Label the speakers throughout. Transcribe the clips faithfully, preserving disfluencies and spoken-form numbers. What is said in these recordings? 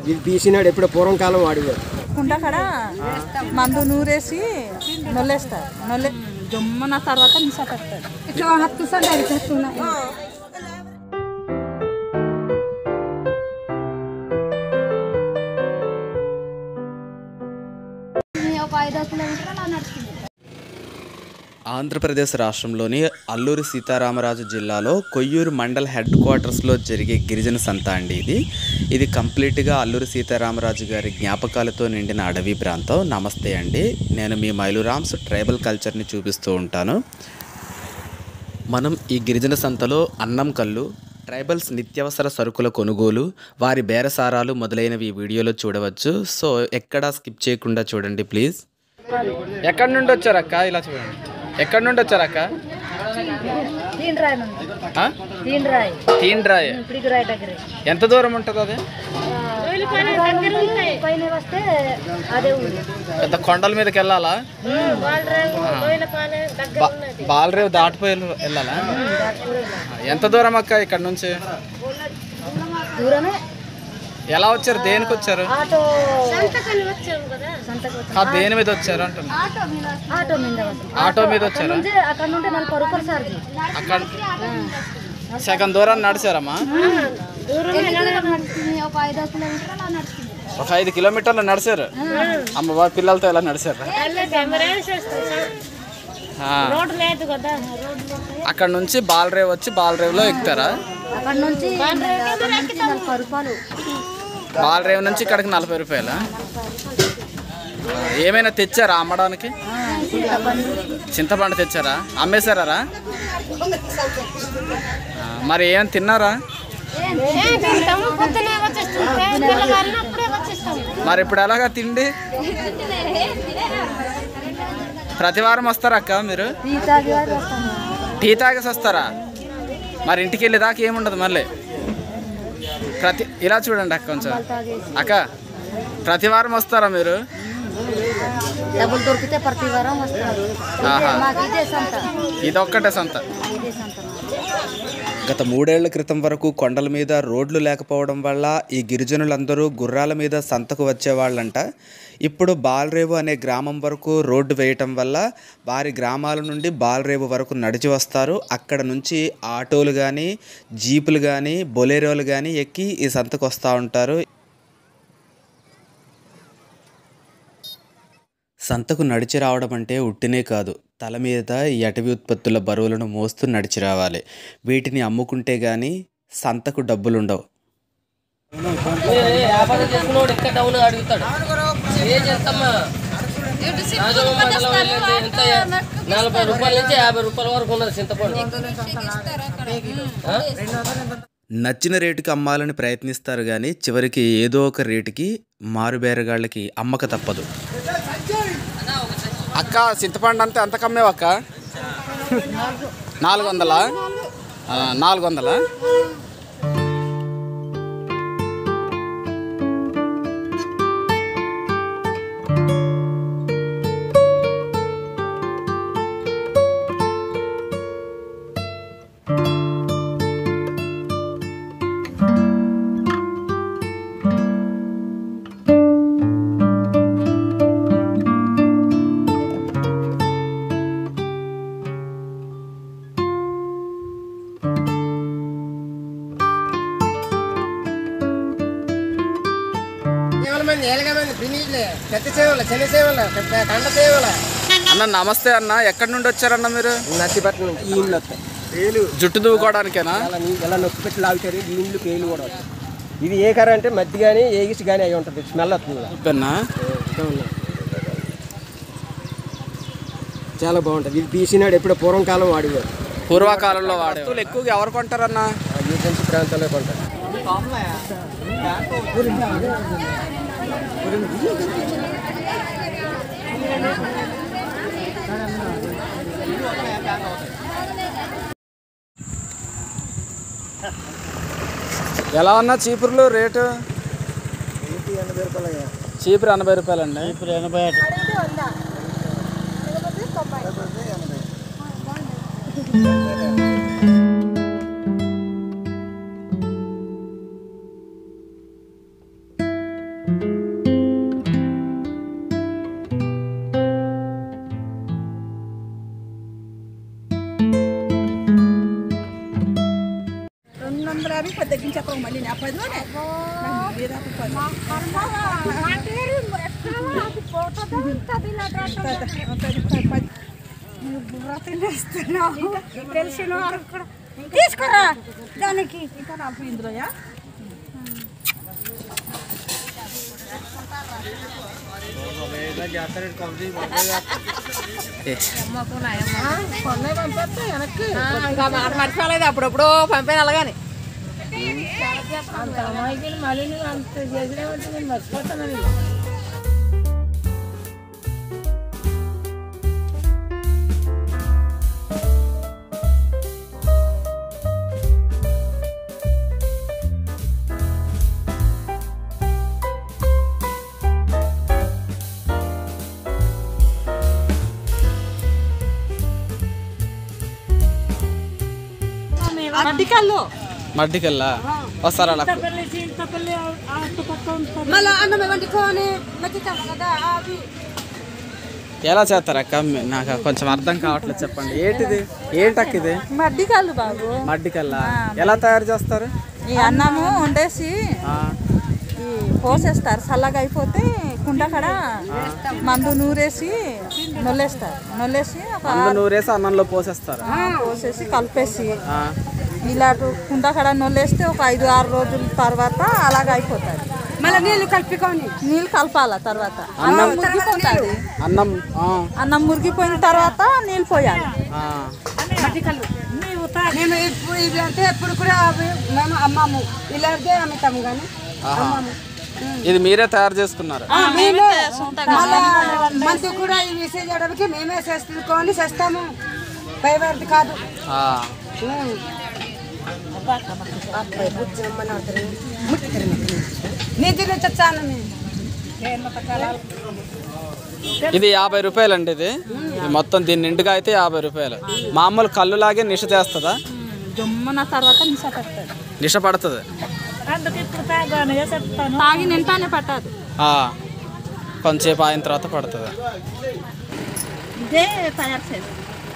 Speaker 1: ఇది తీసినాడు ఎప్పుడు పూర్వం కాలం వాడేవారు.
Speaker 2: కుండ కాడ మందు నూరేసి నొల్లేస్తారు. నొల్లే జమ్మన తర్వాత నిసా పెడతారు. ఇట్లా హత్తు సండాలి చేస్తున్నా.
Speaker 3: ఆంధ్రప్రదేశ్ రాష్ట్రంలోని అల్లూరి సీతారామరాజు జిల్లాలో కొయ్యూరు మండల్ హెడ్ క్వార్టర్స్లో జరిగే గిరిజన సంత అండి ఇది ఇది కంప్లీట్గా అల్లూరి సీతారామరాజు గారి జ్ఞాపకాలతో నిండిన అడవి ప్రాంతం. నమస్తే అండి, నేను మీ మైలురామ్స్ ట్రైబల్ కల్చర్ని చూపిస్తూ ఉంటాను. మనం ఈ గిరిజన సంతలో అన్నం కళ్ళు, ట్రైబల్స్ నిత్యావసర సరుకుల కొనుగోలు, వారి బేరసారాలు మొదలైనవి ఈ వీడియోలో చూడవచ్చు. సో ఎక్కడా స్కిప్ చేయకుండా చూడండి ప్లీజ్. ఎక్కడి నుండి వచ్చారక్క? ఇలా చూడండి, ఎక్కడి నుండి వచ్చారక్క? తీన్రాయ్. ఎంత దూరం ఉంటుంది అది? పెద్ద కొండల మీదకి వెళ్ళాలా? బాలరేవు దాటిపోయి వెళ్ళాలా? ఎంత దూరం అక్క ఇక్కడ నుంచి? ఎలా వచ్చారు? దేనికి వచ్చారు? దేని మీద వచ్చారు అంటున్నా? ఆటో మీద వచ్చారా? అక్కడ సగం దూరాన్ని నడిచారమ్మా? ఒక ఐదు కిలోమీటర్లు నడిచారు. అమ్మ వారి పిల్లలతో ఎలా నడిచారు? అక్కడ నుంచి బాలరేవు వచ్చి బాలరేవులో ఎక్కుతారా? బాలరేవు నుంచి ఇక్కడికి నలభై రూపాయల. ఏమైనా తెచ్చారా అమ్మడానికి? చింతపండు తెచ్చారా? అమ్మేశారా? మరి ఏం తిన్నారా? మరి ఇప్పుడు ఎలాగా తిండి? ప్రతి వారం వస్తారా అక్క మీరు? టీ తాగేసి వస్తారా? మరి ఇంటికి వెళ్ళే దాకా ఏముండదు మళ్ళీ? ప్రతి ఇలా చూడండి అక్క, కొంచెం అక్క ప్రతి వారం వస్తారా మీరు?
Speaker 4: డబ్బులు దొరికితే ప్రతి వారం వస్తారు.
Speaker 3: ఇదొక్కటే సంత. గత మూడేళ్ల క్రితం వరకు కొండల మీద రోడ్లు లేకపోవడం వల్ల ఈ గిరిజనులందరూ గుర్రాల మీద సంతకు వచ్చేవాళ్ళంట. ఇప్పుడు బాలరేవు అనే గ్రామం వరకు రోడ్డు వేయటం వల్ల వారి గ్రామాల నుండి బాలరేవు వరకు నడిచి వస్తారు. అక్కడ నుంచి ఆటోలు కానీ, జీపులు కానీ, బొలేరోలు కానీ ఎక్కి ఈ సంతకు వస్తూ ఉంటారు. సంతకు నడిచి రావడం అంటే ఉట్టినే కాదు, తల మీద ఈ అటవీ ఉత్పత్తుల బరువులను మోస్తూ నడిచి రావాలి. వీటిని అమ్ముకుంటే కానీ సంతకు డబ్బులుండవు.
Speaker 5: నలభై రూపాయల నుంచి యాభై రూపాయల వరకు ఉన్నది చింతపండు.
Speaker 3: నచ్చిన రేటుకి అమ్మాలని ప్రయత్నిస్తారు కానీ చివరికి ఏదో ఒక రేటుకి మారుబేరగాళ్ళకి అమ్మక తప్పదు. అక్క చింతపండు అంతే ఎంత కమ్మేవు అక్క? నాలుగు వందలా? నాలుగు వందలా? అన్న నమస్తే అన్న, ఎక్కడి నుండి వచ్చారన్న మీరు?
Speaker 1: నత్తిపట్నం నుంచి. ఈ ఇల్లు వస్తాయి
Speaker 3: జుట్టు దువ్వుకోవడానికేనా?
Speaker 1: ఎలా నొక్కి పెట్టి లాగుతారు. ఈ ఇండ్లు పేలు కూడా వస్తాయి. ఇది ఏ కర్ర అంటే మధ్య కానీ ఏగిసి కానీ అవి ఉంటుంది, స్మెల్ వస్తుంది. చాలా బాగుంటుంది. ఇది తీసినాడు ఎప్పుడు పూర్వం కాలం వాడేవారు.
Speaker 3: పూర్వకాలంలో వాడే ఎక్కువగా ఎవరు కొంటారన్న?
Speaker 1: ఏజెన్సీ ప్రాంతాల్లో కొంటారు.
Speaker 3: ఎలా ఉన్నా చీపుర్లు రేటు? చీపురు ఎనభై రూపాయలు అండి.
Speaker 5: ఇప్పుడు ఎనభై
Speaker 2: అవి కొద్ది తగ్గించక మళ్ళీ నా పదిలోనే
Speaker 6: తెలిసిన వారు కూడా తీసుకురా దానికి
Speaker 2: ఇంకా నాకు ఇందులోయా
Speaker 6: మర్చిపోలేదు అప్పుడప్పుడు పంపాను అలాగని
Speaker 2: మళ్ళీ అంత చేసినామంటే నేను మర్చిపోతాను. మడ్డికల్లు
Speaker 3: మడ్డికల్లా వస్తారా అలా
Speaker 6: మళ్ళీ అన్నం వండుకొని మధ్యకాలం కదా అవి
Speaker 3: ఎలా చేస్తారు అక్క నాకు కొంచెం అర్థం కావట్లేదు చెప్పండి. ఏంటిది ఏంటక్క ఇది?
Speaker 2: మడ్డికల్లు బాబు.
Speaker 3: మడ్డికల్లా ఎలా తయారు చేస్తారు?
Speaker 2: ఈ అన్నము వండేసి ఈ పోసేస్తారు, చల్లగా అయిపోతే కుండ కడ మందు నూరేసి నొల్లేస్తారు. నొల్లేసి ఒక
Speaker 3: మందు నూరేసి అన్నంలో పోసేస్తారు.
Speaker 2: పోసేసి కలిపేసి ఇలా కుండ కడ నొల్లేస్తే ఒక ఐదు ఆరు రోజుల తర్వాత అలాగ అయిపోతుంది.
Speaker 6: మళ్ళీ నీళ్ళు కలుపుకొని
Speaker 2: నీళ్ళు కలపాల తర్వాత అన్నం మురిగిపోతుంది.
Speaker 3: అన్నం
Speaker 2: అన్నం మురిగిపోయిన తర్వాత నీళ్ళు పోయాలి.
Speaker 6: మట్టికల్లు మేము ఇప్పుడు ఇవి అంటే ఎప్పుడు కూడా అవి మేము అమ్మాము ఇలాగే అమ్ముతాము కానీ అమ్మాము.
Speaker 3: ఇది మీరే తయారు చేసుకున్నారు?
Speaker 6: మేమే మళ్ళా మందు కూడా ఇవి చేయడానికి మేమే చేసుకొని చేస్తాము, పైవారిది కాదు. నిధులు తెచ్చాను
Speaker 3: ఇది యాభై రూపాయలు అండి. ఇది మొత్తం దీని నిండుగా అయితే యాభై రూపాయలు. మామూలు కళ్ళు లాగే నిష చేస్తుందా?
Speaker 2: జమ్మున తర్వాత నిష పడుతుంది.
Speaker 3: నిష పడుతుంది.
Speaker 2: తాగి నింటానే పట్టదు,
Speaker 3: కొంచెంసేపు అయిన తర్వాత పడుతుంది.
Speaker 2: ఇదే తయారు చేసి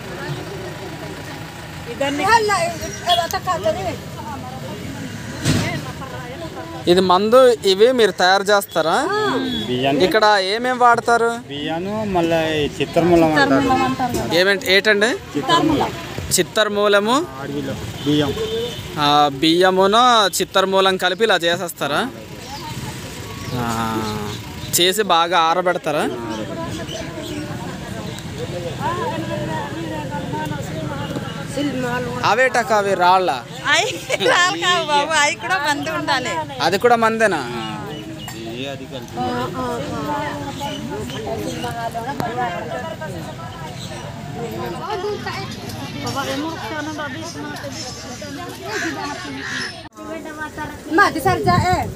Speaker 3: ఇది మందు ఇవి మీరు తయారు చేస్తారా? ఇక్కడ ఏమేమి వాడతారు?
Speaker 7: బియ్యాను మళ్ళీ చిత్తరమూలం
Speaker 3: ఏమేంటి ఏంటండి? చిత్తరమూలము
Speaker 7: బియ్యం
Speaker 3: బియ్యమును చిత్తరమూలం కలిపి ఇలా చేసేస్తారా? చేసి బాగా ఆరబెడతారా? అవేటక్క అవి రాళ్ళ
Speaker 2: బాబు, అవి కూడా మంది ఉండాలి.
Speaker 3: అది కూడా మందేనా?
Speaker 6: మాది సరిజా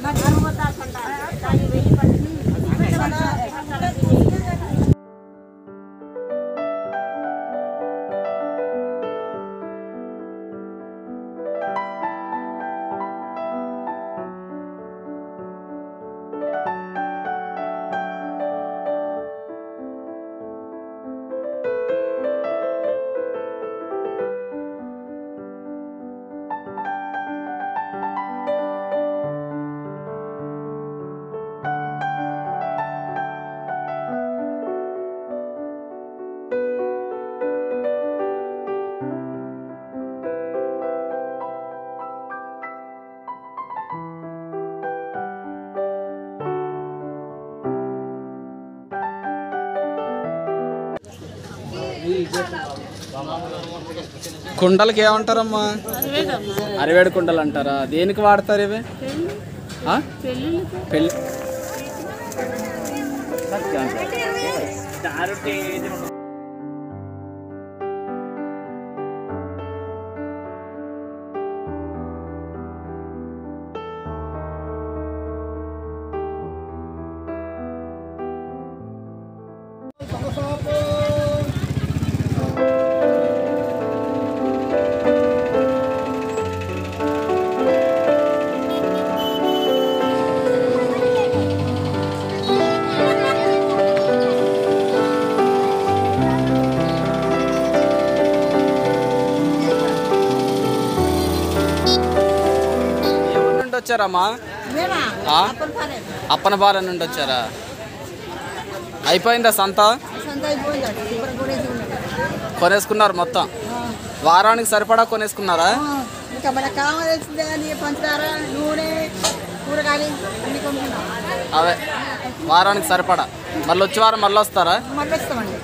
Speaker 3: కుండలకి ఏమంటారమ్మా? అరివేడు కుండలు అంటారా? దేనికి వాడతారు ఇవి? పెళ్ళి వచ్చారమ్మా? ఆ? అప్పనపాలెం నుండి వచ్చారా? అయిపోయిందా సంత? కొనేసుకున్నారు మొత్తం? వారానికి సరిపడా కొనేసుకున్నారా?
Speaker 2: ఇంకా మనకు కావాల్సింది పంచదార నూనె కూరగాయలు అన్ని కొనుక్కున్నాం.
Speaker 3: అవే వారానికి సరిపడా. మళ్ళీ వచ్చే వారం మళ్ళీ వస్తారా?
Speaker 2: మళ్ళీ వస్తామండి.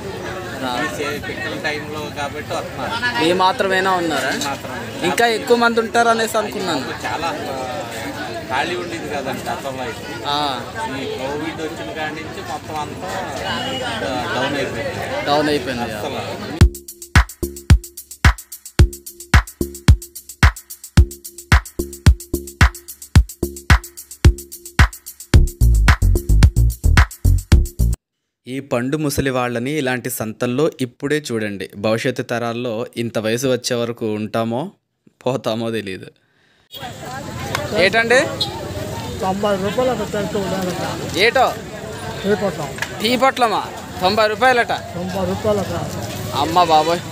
Speaker 3: మీ మాత్రమేనా ఉన్నారా? ఇంకా ఎక్కువ మంది ఉంటారు అనేసి అనుకున్నాను.
Speaker 8: చాలా ఖాళీ ఉండేది కదండి గతంలో అయితే. ఈ కోవిడ్ వచ్చిన కాడి నుంచి మొత్తం అంతా డౌన్ అయిపోయింది
Speaker 3: డౌన్ అయిపోయింది ఈ పండు ముసలి వాళ్ళని ఇలాంటి సంతల్లో ఇప్పుడే చూడండి. భవిష్యత్తు తరాల్లో ఇంత వయసు వచ్చే వరకు ఉంటామో పోతామో తెలియదు. ఏటండి?
Speaker 9: తొంభై రూపాయలు
Speaker 3: ఏటో టీ పొట్లమా? తొంభై రూపాయలట.
Speaker 9: తొంభై రూపాయలట.
Speaker 3: అమ్మ బాబోయ్.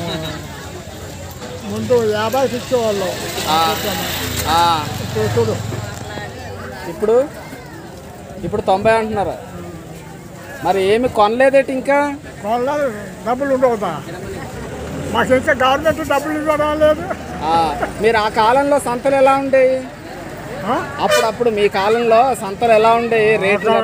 Speaker 9: ముందు యాభైకి ఇచ్చేవాళ్ళు. చూడు
Speaker 3: ఇప్పుడు ఇప్పుడు తొంభై అంటున్నారా? మరి ఏమి కొనలేదేటి? ఇంకా
Speaker 9: కొనలేదు. డబ్బులు ఉండవుతా మాకు ఇంకా గవర్నమెంట్ డబ్బులు ఇవ్వడం లేదు.
Speaker 3: మీరు ఆ కాలంలో సంతలు ఎలా ఉండేవి? అప్పుడప్పుడు మీ కాలంలో సంతలు ఎలా ఉండేవి? రేట్లు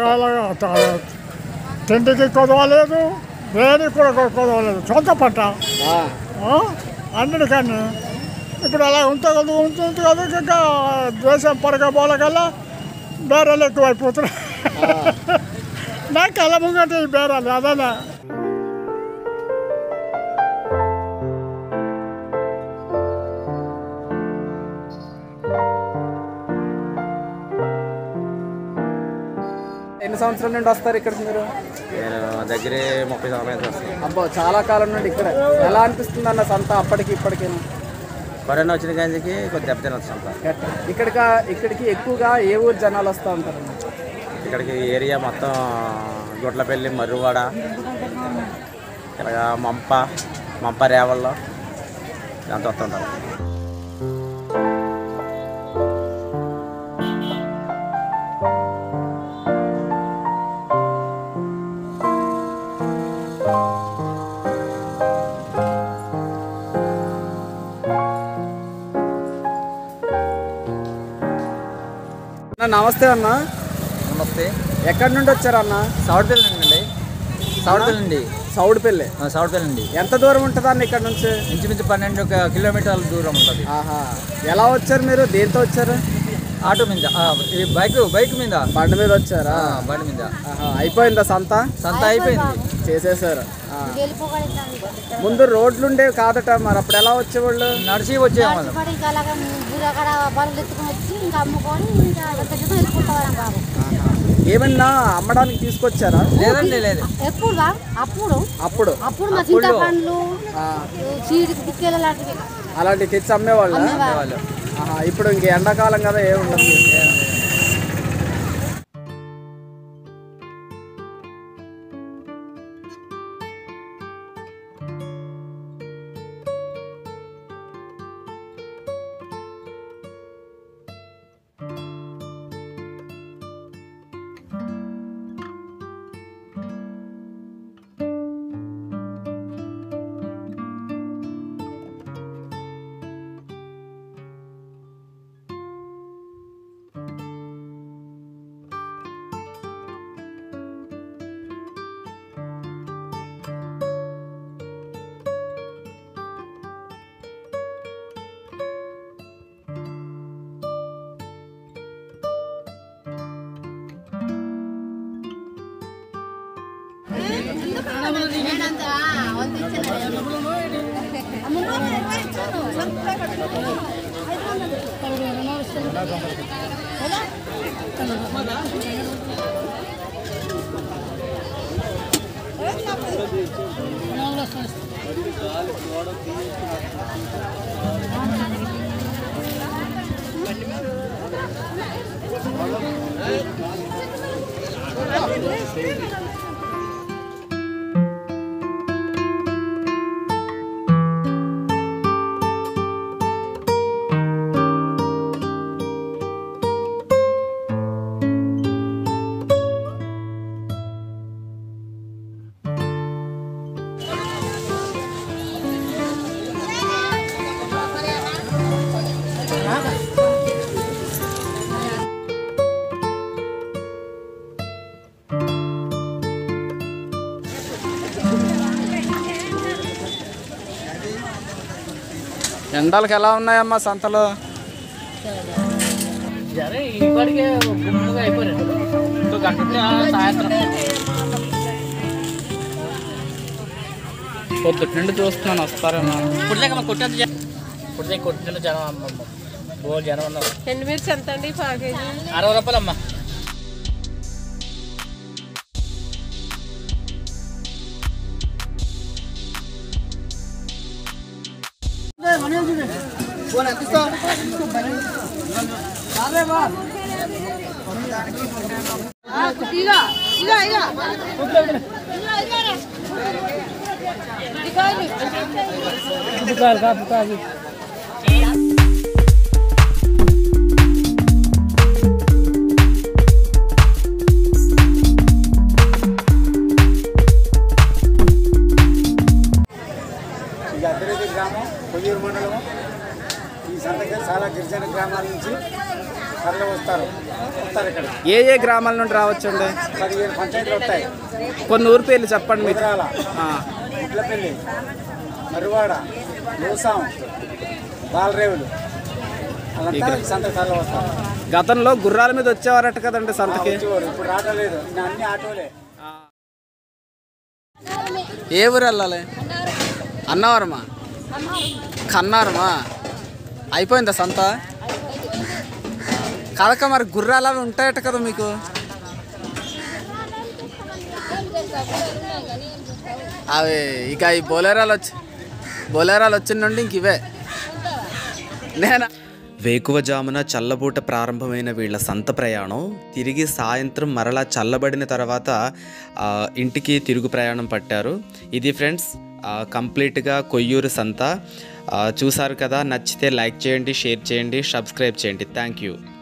Speaker 9: తిండికి కొదవలేదు, దేనికి కూడా కొదవలేదు. సొంత పంట అన్నిటికన్నా. ఇప్పుడు అలా ఉంటే కదా ఉంటుంది కదా. ఇంకా దేశం పరగ బోలకల్లా బేరాలు ఎక్కువైపోతున్నాయి. నాకు కళ్ళ ముంగట ఈ బేరాలు అదేనా.
Speaker 3: ఎన్ని సంవత్సరాల నుండి వస్తారు ఇక్కడికి మీరు?
Speaker 8: నేను దగ్గరే ముప్పై సంవత్సరాలు వస్తాను.
Speaker 3: అబ్బో, చాలా కాలం నుండి ఇక్కడ. ఎలా అనిపిస్తుంది అన్న సంత అప్పటికి ఇప్పటికి?
Speaker 8: కరోనా వచ్చిన కాంచికి కొద్ది దెబ్బతిని వస్తాం.
Speaker 3: ఇక్కడికి ఇక్కడికి ఎక్కువగా ఏ ఊరు జనాలు వస్తూ ఉంటారు?
Speaker 8: ఇక్కడికి ఏరియా మొత్తం గుట్లపల్లి, మర్రువాడ, ఇలాగా మంప మంప రేవల్లో అంత వస్తుంటారు.
Speaker 3: నమస్తే అన్న.
Speaker 10: నమస్తే.
Speaker 3: ఎక్కడి నుండి వచ్చారు అన్న?
Speaker 10: సౌడిపల్లి అండి. సౌడిపల్లి అండి.
Speaker 3: సౌడిపల్లి
Speaker 10: సౌడిపల్లి అండి.
Speaker 3: ఎంత దూరం ఉంటుంది అన్న ఇక్కడ నుంచి?
Speaker 10: ఇంచుమించు పన్నెండు కిలోమీటర్ల దూరం ఉంటుంది.
Speaker 3: ఆహా. ఎలా వచ్చారు మీరు? దేంతో వచ్చారు?
Speaker 10: ఆటో మీద, బైక్ బైక్ మీద.
Speaker 3: బండి మీద వచ్చారా?
Speaker 10: బండి మీద.
Speaker 3: అయిపోయిందా సంత?
Speaker 10: సంత అయిపోయింది,
Speaker 3: చేసేసారు. ముందు రోడ్లు ఉండేవి కాదట, మరి అప్పుడు ఎలా వచ్చేవాళ్ళు?
Speaker 10: నడిచి వచ్చేవాళ్ళు.
Speaker 3: ఏమన్నా అమ్మడానికి తీసుకొచ్చారా?
Speaker 10: లేదండి, లేదు.
Speaker 4: ఎప్పుడు అప్పుడు
Speaker 3: అప్పుడు
Speaker 4: అప్పుడు మా చింతపండ్లు
Speaker 3: అలాంటివి తెచ్చి అమ్మేవాళ్ళు. ఇప్పుడు ఇంక ఎండాకాలం కదా, ఏముండదు.
Speaker 11: ఎండలకు ఎలా ఉన్నాయమ్మా సంతలో?
Speaker 5: సరే ఇప్పటికే గుంపుగా అయిపోయారు గంట సాయంత్రం
Speaker 11: పొద్దుటి నుండి చూస్తున్నాను వస్తారేమో.
Speaker 5: ఇప్పుడు దగ్గర కొట్టేది ఇప్పుడు దగ్గర కొట్టిన జనం అమ్మమ్మ బోల్ జనం ఉన్నారు.
Speaker 2: ఎండుమిర్చి ఎంత అండి ప్యాకేజీ?
Speaker 5: అరవై రూపాయలు అమ్మా.
Speaker 7: ఇది అద్దరేది గ్రామం, కొయ్యూరు మండలం. ఈ సంతకి చాలా గిరిజన గ్రామాల నుంచి తరలి వస్తారు వస్తారు ఇక్కడ.
Speaker 11: ఏ ఏ గ్రామాల నుండి రావచ్చండి?
Speaker 7: పదిహేను పంచాయతీలు వస్తాయి.
Speaker 11: కొన్ని ఊరి పేర్లు చెప్పండి మీకు.
Speaker 7: ముద్రాల, ఇట్లపల్లి, మరువాడ, లూసాం, బాలరేవులు అలా సంతకి తరలి వస్తారు.
Speaker 11: గతంలో గుర్రాల మీద వచ్చేవారట కదండి సంతకి?
Speaker 7: ఇప్పుడు రావట్లేదు, అన్ని ఆటోలే.
Speaker 11: ఏ ఊరు వెళ్ళాలి? అన్నవరమా? కన్నారమా? అయిపోయిందా సంత? కదక మరి గుర్రాలు అవి ఉంటాయట కదా మీకు? అవి ఇక ఈ బొలేరాలు వచ్చి బొలేరాలు వచ్చిన నుండి ఇంక ఇవే. నేను
Speaker 3: వేకువజామున చల్లబూట ప్రారంభమైన వీళ్ళ సంత ప్రయాణం తిరిగి సాయంత్రం మరలా చల్లబడిన తర్వాత ఇంటికి తిరుగు ప్రయాణం పట్టారు. ఇది ఫ్రెండ్స్ కంప్లీట్గా కొయ్యూరు సంత. చూసారు కదా, నచ్చితే లైక్ చేయండి, షేర్ చేయండి, సబ్స్క్రైబ్ చేయండి. Thank you.